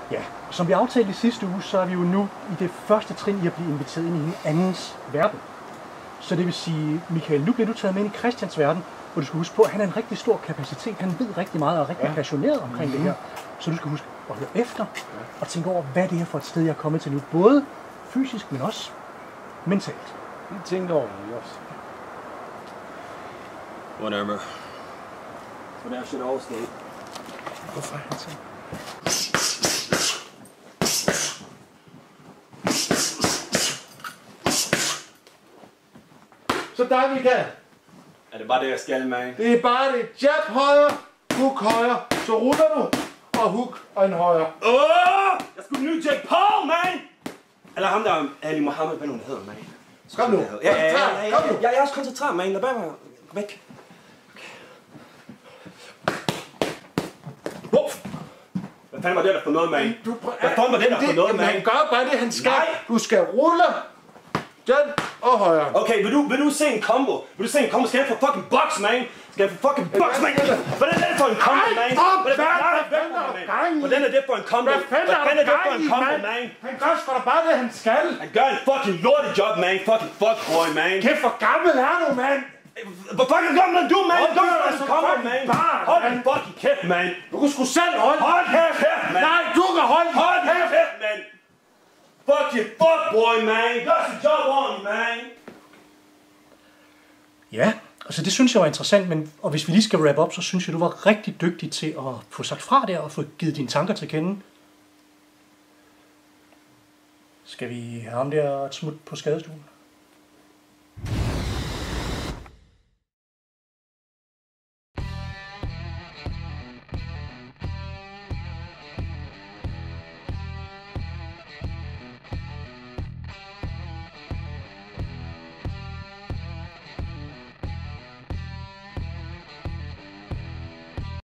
Ja, som vi aftalte i sidste uge, så er vi jo nu i det første trin i at blive inviteret ind i en andens verden. Så det vil sige, Michael, nu bliver du taget med ind i Christians verden, hvor du skal huske på, at han er en rigtig stor kapacitet. Han ved rigtig meget og er rigtig passioneret omkring det her. Så du skal huske at høre efter og tænke over, hvad det er for et sted, jeg er kommet til nu. Både fysisk, men også mentalt. Vi tænker over det også. Whatever. So that should all stay. Hvorfor er han så? Så der, Michael. Er det bare det, jeg skal, man? Det er bare det. Jab højre, hook højre. Så ruller du, og hook og en højre. Jeg skulle nye Jake Paul, man! Eller ham der, Ali Mohammed, hvad nu hedder, man? Kom nu. Jeg er også koncentreret, man. Lad bare mig. Gå væk. Hvad fanden var det der for noget, man? Hvad fanden var det der for noget, man? Han gør bare det, han skal. Nej. Du skal rulle den og højre. Okay, vil du se en combo? Vil du se en combo? Skal jeg få fucking box, man? Skal jeg få fucking box, man? Hvordan er det for en combo, man? Hvordan er det for en combo? Hvad fanden er det for en combo, man? Han gør sgu da bare det, han skal. Han gør en fucking lortejob, man. Fucking fuckboy, man. Kæft, hvor gammel er du, mand? Hvor fucking gammel er du, man? Du er fucking combo, man. Hold din fucking kæft, man. Du kan sgu selv holde. Hold kæft, man. Nej, du kan holde. Hold din kæft, man. Fucking fuckboy, man. Gør sit job ordentligt, man. Ja, altså det synes jeg var interessant, men og hvis vi lige skal wrap up, så synes jeg, du var rigtig dygtig til at få sagt fra der og få givet dine tanker til kende. Skal vi have ham der et smut på skadestuen?